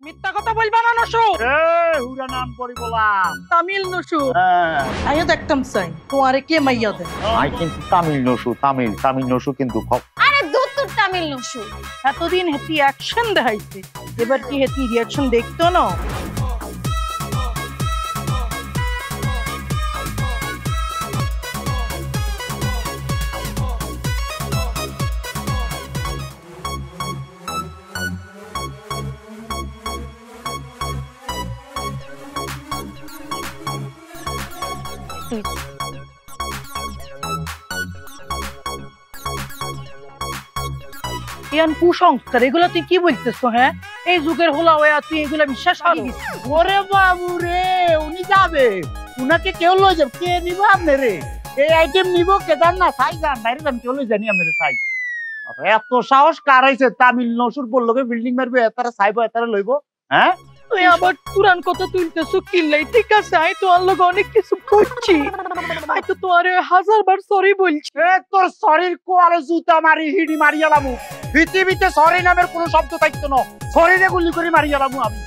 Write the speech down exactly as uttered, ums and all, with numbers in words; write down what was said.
মিথ্যা কথা বলবা না নসু। এ হুরা নাম করি বলাম তামিল নসু। হ্যাঁ আইয়া দেখতাম চাই তোমারে কে মাইয়া দে। আই কিন্তু তামিল নসু, তামিল তামিল নসু কিন্তু আরে দূর তামিল নসু। এতদিন হেতি অ্যাকশন দেখাইছে, এবার কি হেতি রিঅ্যাকশন দেখতো না? ইয়ান কুসংস্কার, এগুলো তুই কি বলতেছো? হ্যাঁ, এই যুগের হোলা হয়ে তুই এগুলো বিশ্বাস করি? ওরে বাবু রে, উনি যাবে, উনাকে কেউ লই যাবে, কে নিব আপনি রে? এই আইটেম নিব কে জান না? সাই জান বাইরে যান, কেউ লই জানি আপনারে সাই। এত সাহস কার আইছে তামিল নসুর বললোকে বিল্ডিং মারবে, এতারা সাইব এতারা লইব? হ্যাঁ তুই আবার পুরান কথা তুলতেছো কিনলাই? ঠিক আছে, আমি তো আল্লাহ অনেক কিছু করছি, আমি তো তোমার হাজার বার সরি বলছি। এ তোর শরীর কোয়ারে জুতা মারি হিডি মারিয়ালামু, পৃথিবীতে সরি নামের কোনো শব্দ থাকতো না, শরীরে গুলি করে মারিয়ালামু আমি।